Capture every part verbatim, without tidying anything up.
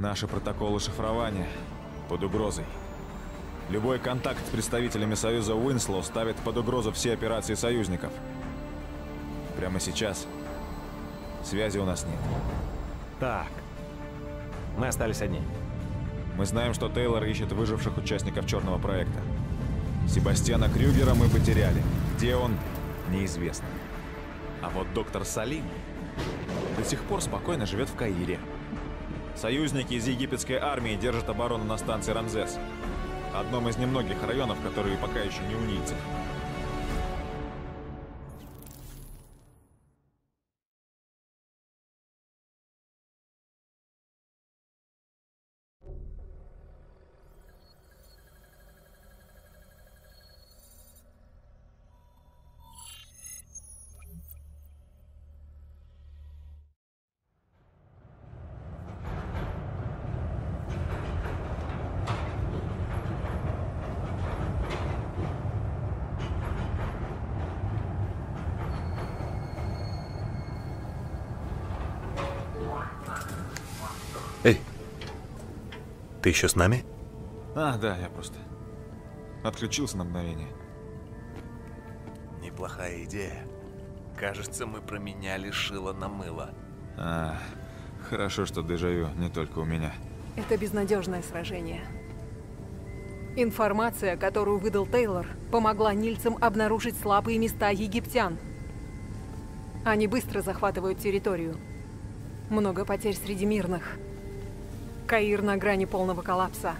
Наши протоколы шифрования под угрозой. Любой контакт с представителями Союза Уинслоу ставит под угрозу все операции союзников. Прямо сейчас связи у нас нет. Так. Мы остались одни. Мы знаем, что Тейлор ищет выживших участников черного проекта. Себастьяна Крюгера мы потеряли. Где он, неизвестно. А вот доктор Салим до сих пор спокойно живет в Каире. Союзники из египетской армии держат оборону на станции Рамзес, одном из немногих районов, которые пока еще не у нийцев. Эй, ты еще с нами? А, да, я просто отключился на мгновение. Неплохая идея. Кажется, мы променяли шило на мыло. А, хорошо, что дежавю не только у меня. Это безнадежное сражение. Информация, которую выдал Тейлор, помогла нильцам обнаружить слабые места египтян. Они быстро захватывают территорию. Много потерь среди мирных. Каир на грани полного коллапса.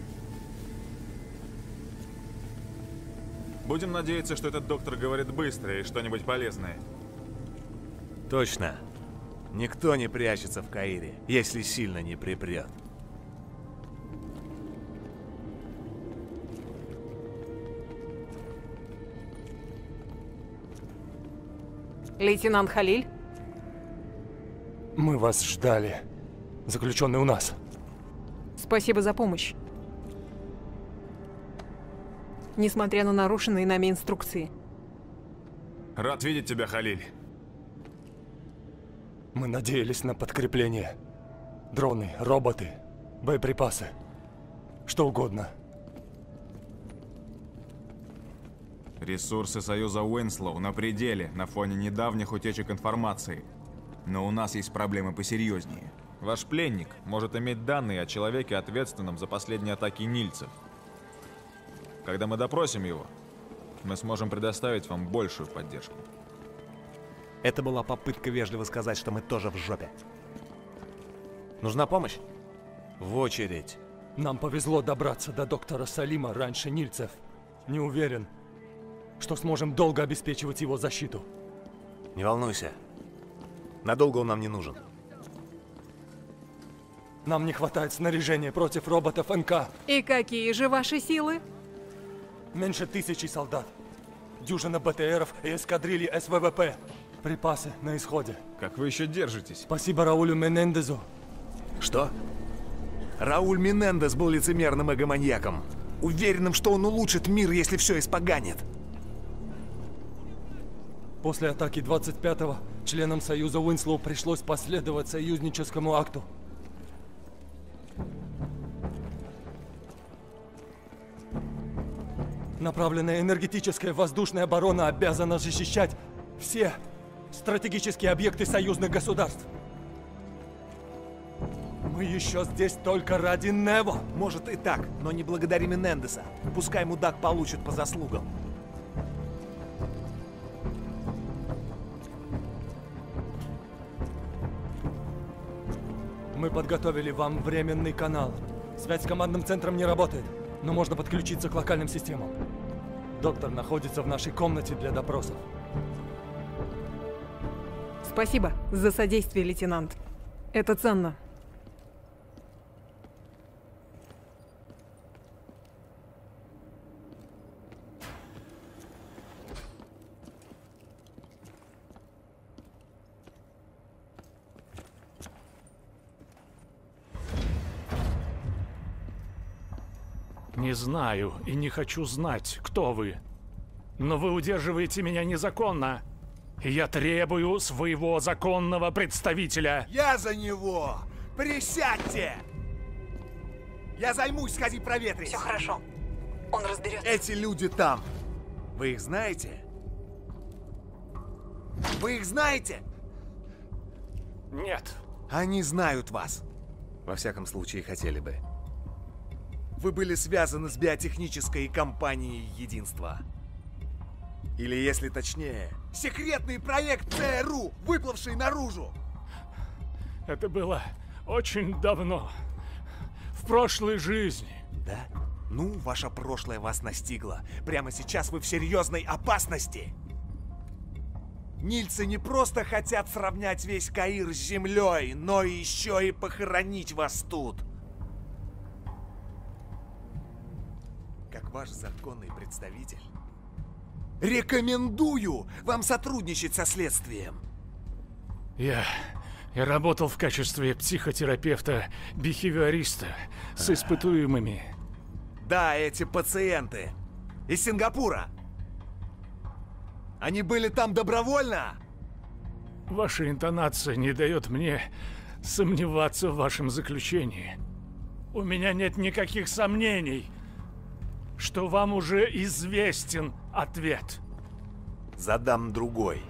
Будем надеяться, что этот доктор говорит быстро и что-нибудь полезное. Точно. Никто не прячется в Каире, если сильно не припрет. Лейтенант Халиль? Мы вас ждали. Заключенный у нас. Спасибо за помощь. Несмотря на нарушенные нами инструкции. Рад видеть тебя, Халиль. Мы надеялись на подкрепление. Дроны, роботы, боеприпасы. Что угодно. Ресурсы Союза Уинслоу на пределе на фоне недавних утечек информации. Но у нас есть проблемы посерьезнее. Ваш пленник может иметь данные о человеке, ответственном за последние атаки нильцев. Когда мы допросим его, мы сможем предоставить вам большую поддержку. Это была попытка вежливо сказать, что мы тоже в жопе. Нужна помощь? В очередь. Нам повезло добраться до доктора Салима раньше нильцев. Не уверен, что сможем долго обеспечивать его защиту. Не волнуйся. Надолго он нам не нужен. Нам не хватает снаряжения против роботов эн ка. И какие же ваши силы? Меньше тысячи солдат. Дюжина бэ тэ эров и эскадрильи эс вэ вэ пэ. Припасы на исходе. Как вы еще держитесь? Спасибо Раулю Менендезу. Что? Рауль Менендес был лицемерным эгоманьяком. Уверенным, что он улучшит мир, если все испоганит. После атаки двадцать пятого членам Союза Уинслоу пришлось последовать союзническому акту. Направленная энергетическая воздушная оборона обязана защищать все стратегические объекты союзных государств. Мы еще здесь только ради Нево. Может и так, но не благодари Менендеса. Пускай мудак получит по заслугам. Мы подготовили вам временный канал. Связь с командным центром не работает, но можно подключиться к локальным системам. Доктор находится в нашей комнате для допросов. Спасибо за содействие, лейтенант. Это ценно. Не знаю и не хочу знать, кто вы. Но вы удерживаете меня незаконно. И я требую своего законного представителя. Я за него! Присядьте! Я займусь, сходи проветрись. Все хорошо. Он разберется. Эти люди там. Вы их знаете? Вы их знаете? Нет. Они знают вас. Во всяком случае, хотели бы. Вы были связаны с биотехнической компанией Единства. Или, если точнее, секретный проект ЦРУ, выплывший наружу. Это было очень давно. В прошлой жизни. Да? Ну, ваше прошлое вас настигло. Прямо сейчас вы в серьезной опасности. Нильцы не просто хотят сравнять весь Каир с землей, но еще и похоронить вас тут. Как ваш законный представитель, рекомендую вам сотрудничать со следствием. Я... Я работал в качестве психотерапевта-бихевиориста с испытуемыми. Да, эти пациенты из Сингапура. Они были там добровольно? Ваша интонация не дает мне сомневаться в вашем заключении. У меня нет никаких сомнений, что вам уже известен ответ. Задам другой.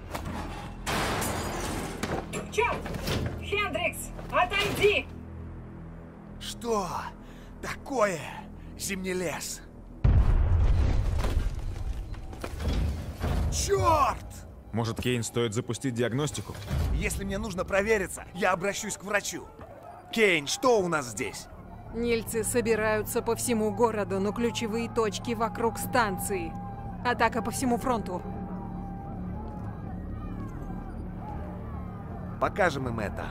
Черт! Хендрикс, отойди! Что такое зимнелес? Черт! Может, Кейн, стоит запустить диагностику? Если мне нужно провериться, я обращусь к врачу. Кейн, что у нас здесь? Нильцы собираются по всему городу, но ключевые точки вокруг станции. Атака по всему фронту. Покажем им это.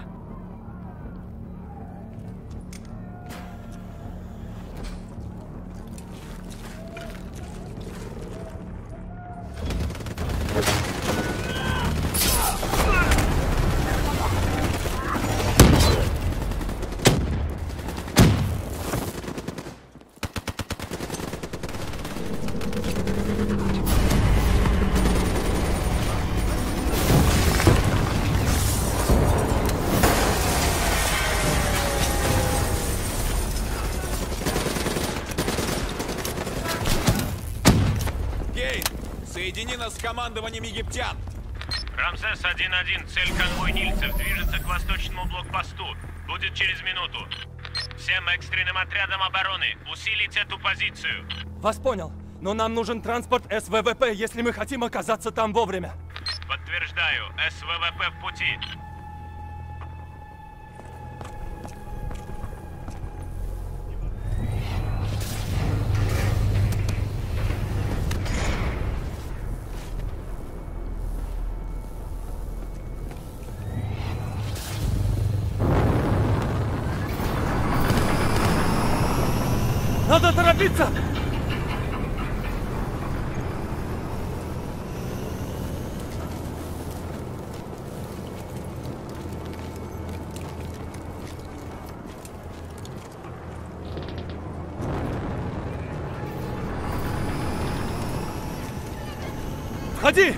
Соедини нас с командованием египтян! Рамсес один один, цель конвой нильцев, движется к восточному блокпосту. Будет через минуту. Всем экстренным отрядам обороны усилить эту позицию. Вас понял, но нам нужен транспорт эс вэ вэ пэ, если мы хотим оказаться там вовремя. Подтверждаю, эс вэ вэ пэ в пути. Надо торопиться! Входи!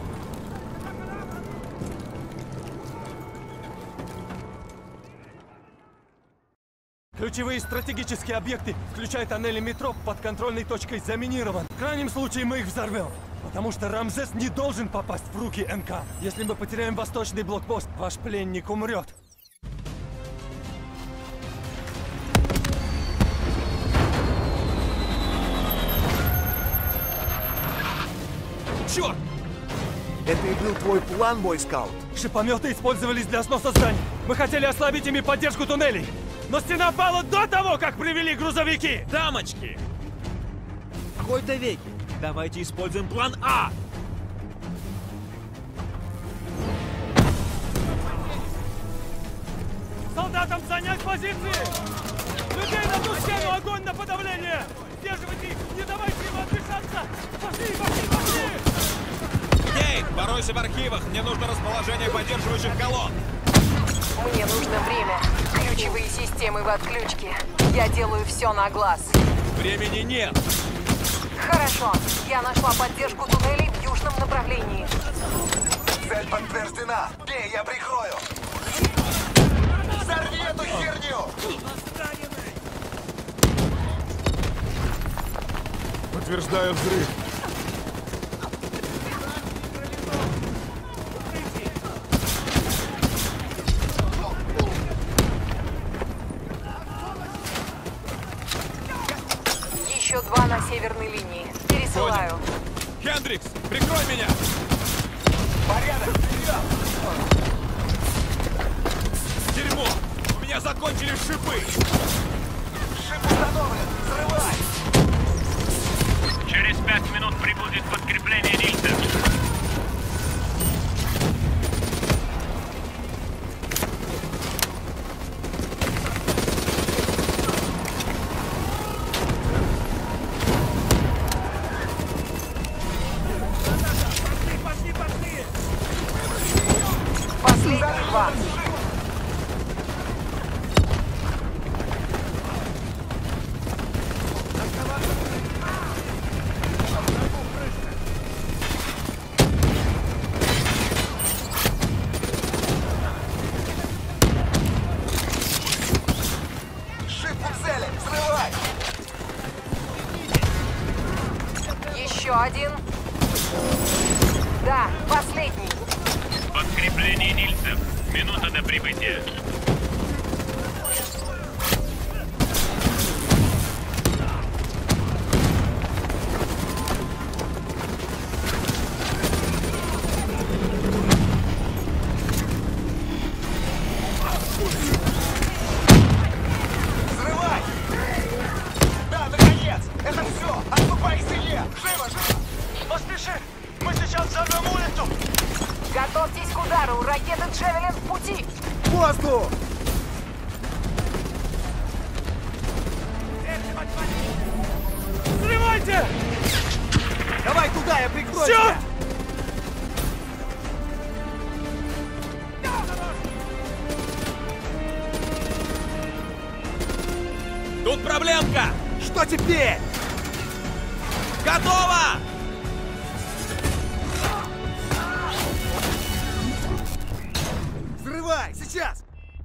Ключевые стратегические объекты, включая тоннели метро, под контрольной точкой заминирован. В крайнем случае мы их взорвем. Потому что Рамзес не должен попасть в руки эн ка. Если мы потеряем восточный блокпост, ваш пленник умрет. Черт! Это и был твой план, бойскаут? Шипометы использовались для сноса зданий. Мы хотели ослабить ими поддержку туннелей. Но стена пала до того, как привели грузовики! Дамочки! В какой-то веке. Давайте используем план А! Солдатам занять позиции! Людей на ту стену, огонь на подавление! Сдерживайте их! Не давайте им отдышаться! Пошли, пошли, пошли! Кейн, поройся в архивах! Мне нужно расположение поддерживающих колонн! Мне нужно время. Ключевые системы в отключке. Я делаю все на глаз. Времени нет! Хорошо. Я нашла поддержку туннелей в южном направлении. Цель подтверждена! Бей, я прикрою! Взорви эту херню! Подтверждаю взрыв. Еще два на северной линии. Пересылаю. Хендрикс, прикрой меня! Порядок! Дерьмо! У меня закончились шипы! Шип установлен! Взрывай! Через пять минут прибудет подкрепление Нильцев. Последний два. Шип у цели! Взрывай! Еще один. Да, последний. Подкрепление Нильцев. Минута до прибытия. Взрывай! Да, наконец! Это все! Отступай, Илья! Живо, живо! Поспеши! Мы сейчас взорвем улицу! Готовьтесь к удару. Ракеты Джевелин в пути. Воздух! Взрывайте! Давай туда, я прикрою Всё! тебя! Тут проблемка! Что теперь? Готово! Взрывай! Сейчас!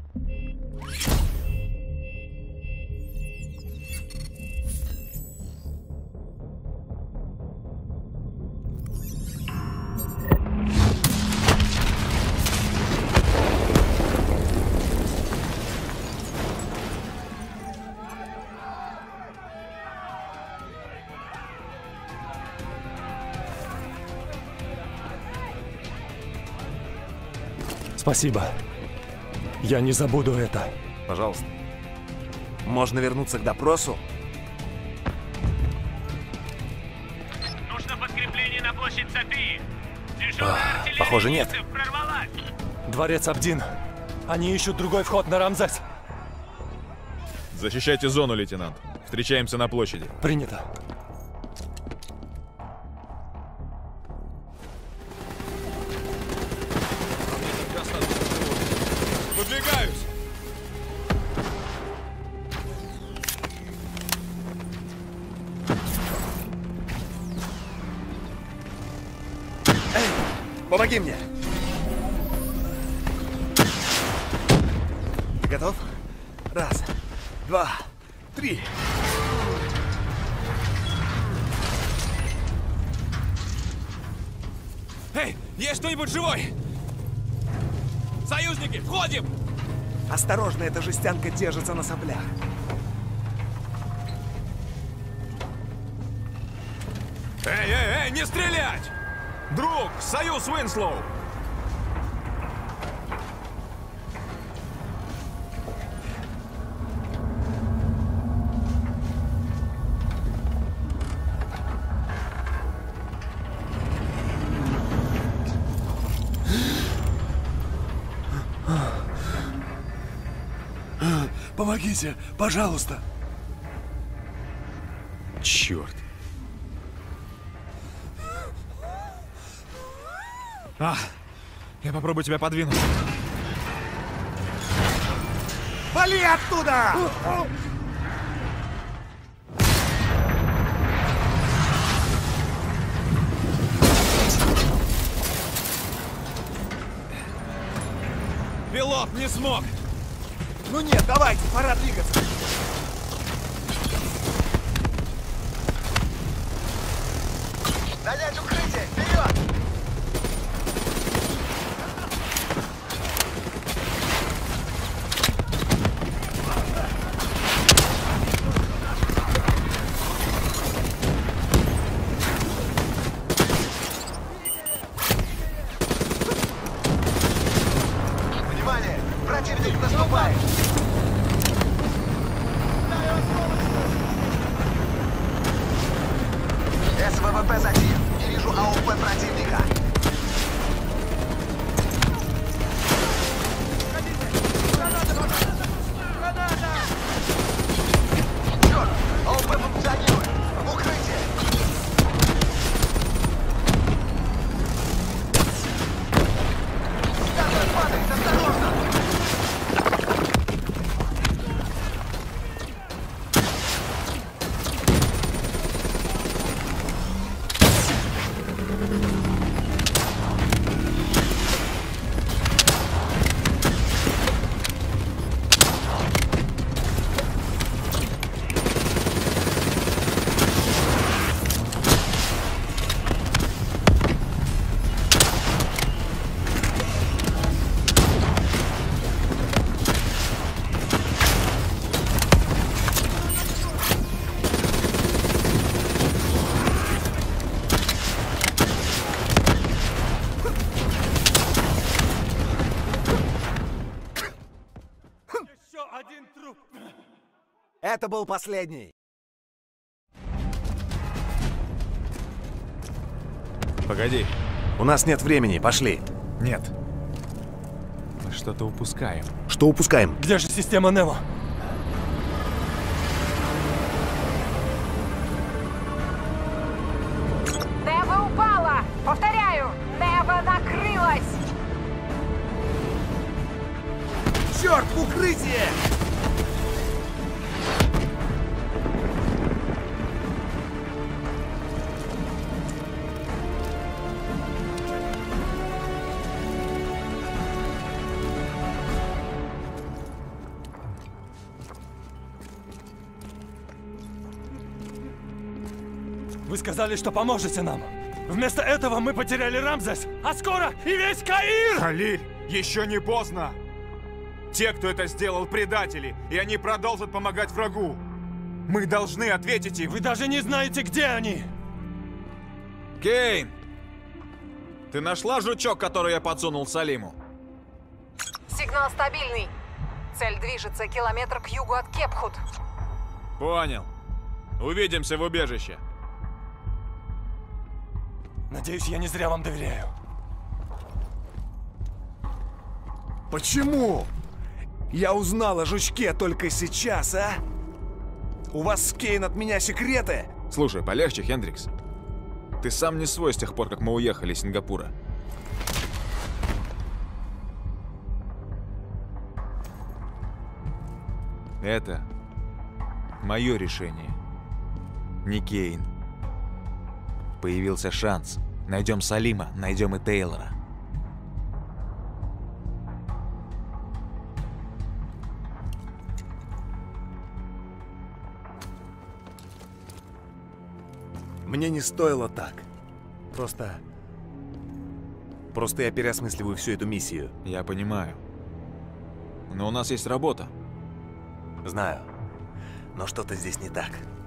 Спасибо. Я не забуду это. Пожалуйста. Можно вернуться к допросу? Нужно подкрепление на площадь Софии. Дежурная артиллерия похоже, нет. Нильцев прорвалась. Дворец Абдин. Они ищут другой вход на Рамзес. Защищайте зону, лейтенант. Встречаемся на площади. Принято. Выдвигаюсь! Помоги мне! Ты готов? Раз, два, три. Эй, есть кто-нибудь живой? Союзники, входим! Осторожно, эта жестянка держится на соплях. Эй, эй, эй, не стрелять! Друг, союз Уинслоу! Помогите, пожалуйста. Черт. А, я попробую тебя подвинуть. Вали оттуда! Пилот не смог! Ну нет, давайте, пора двигаться. Занять укрытие! Вперед! Внимание! Противник наступает! СВВП затих. Не вижу АУП противника. Черт! АУП функционирует. В укрытие. Станция падает. Осторожно! Еще один труп. Это был последний. Погоди. У нас нет времени. Пошли. Нет. Мы что-то упускаем. Что упускаем? Где же система Нево? Нева упала! Повторяю, Нева накрылась! Черт, в укрытие! Вы сказали, что поможете нам. Вместо этого мы потеряли Рамзес, а скоро и весь Каир! Халиль, еще не поздно! Те, кто это сделал, предатели, и они продолжат помогать врагу. Мы должны ответить им. Вы даже не знаете, где они! Кейн! Ты нашла жучок, который я подсунул Салиму? Сигнал стабильный. Цель движется километр к югу от Кепхут. Понял. Увидимся в убежище. Надеюсь, я не зря вам доверяю. Почему? Я узнал о жучке только сейчас, а? У вас с Кейн от меня секреты? Слушай, полегче, Хендрикс. Ты сам не свой с тех пор, как мы уехали из Сингапура. Это мое решение. Не Кейн. Появился шанс. Найдем Салима, найдем и Тейлора. Мне не стоило так. Просто... Просто я переосмысливаю всю эту миссию. Я понимаю. Но у нас есть работа. Знаю. Но что-то здесь не так.